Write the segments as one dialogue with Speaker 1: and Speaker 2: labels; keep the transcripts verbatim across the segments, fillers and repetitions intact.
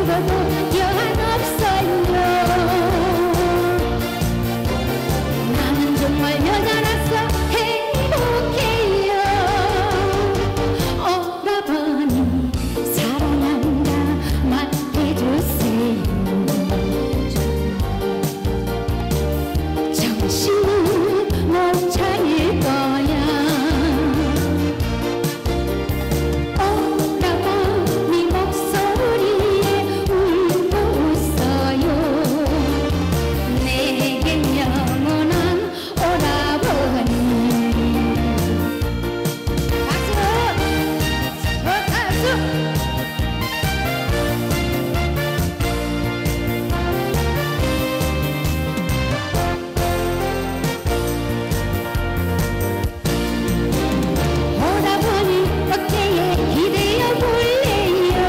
Speaker 1: 죽어도 여한없어요. 나는 정말 여자라서 행복해요. 오라버니 사랑한다 말해주세요. 정신을 못 차릴 거야. 오라버니 목소리에 울고 웃어요. 내겐 영원한 오라버니. 박수! 박수! 오라버니 어깨에 기대어 볼래요.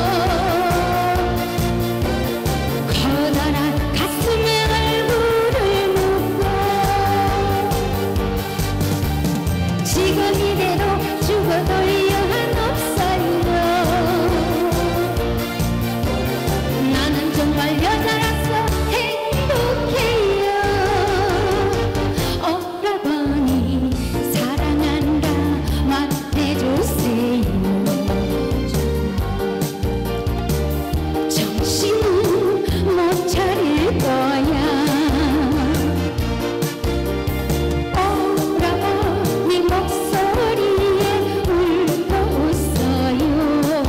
Speaker 1: 커다란 가슴에 얼굴을 묻고 지금 이대로 죽어도 여한없어요. 나는 정말 여자라서 행복해요. 오라버니 사랑한다 말해주세요. 정신을 못 차릴 거야. 오라버니 목소리에 울고 웃어요.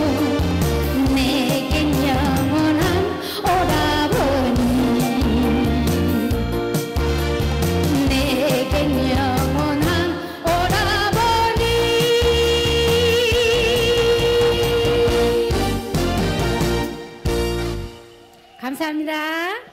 Speaker 1: 내겐 영원한 오라버니. 내겐 영원한 오라버니. 감사합니다.